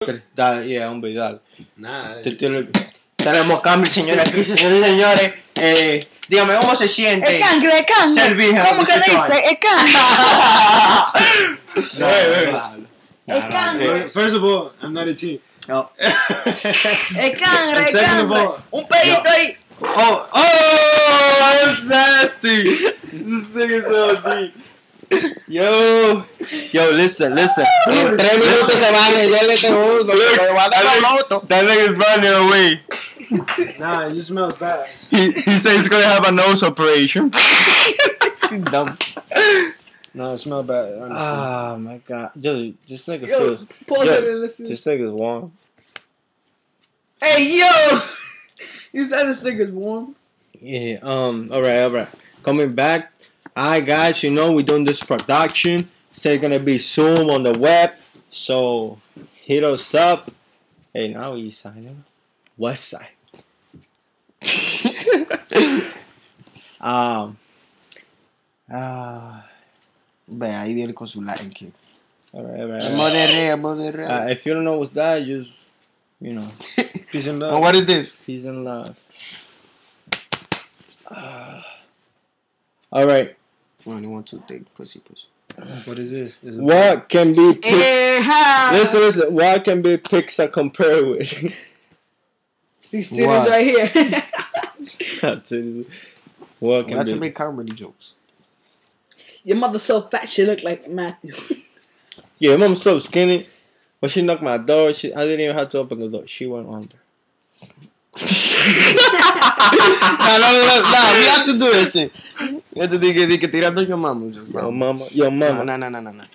Dale, yeah, hombre, dale. Nada. Tenemos cambio, señores, aquí, señores y señores. Dígame, ¿cómo se siente? El cangre. Ser virgen a ¿Cómo los que 18 dice? años. El cangre. First of all, I'm not a teen. No. El cangre, And el second of cangre. all, Un pedito ahí. Oh, that's nasty. This thing is so deep. Yo, listen. En 3 minutos se van y yo le tengo uno. That nigga's running away. nah, it just smells bad. He says he's gonna have a nose operation. Dumb. No, it smells bad. Honestly. Oh my god. Yo, this nigga Yo, feels. pause Yo, it and listen. this nigga's warm. Hey, yo. You said this nigga's warm. Yeah, alright. Coming back. Alright, guys, you know we're doing this production. It's gonna be soon on the web. So, hit us up. Hey, now we signing. West Side. Ve, ahí viene con su like. Alright. Moderé. If you don't know what's that, just, you know, Peace and love. Oh, what is this? peace and love. Alright. 1, 1, 2, 3, pussy. What is this? Is it What can be Pixar? Yeah. Listen. What can be Pixar compared with? These titties What? right here. What can That's a be? big comedy jokes. Your mother so fat she look like Matthew. Yeah, mom's so skinny. When she knocked my door, I didn't even have to open the door. She went under. No, we have to do this shit. We have to do que tirando your mama. Yo, mama. No.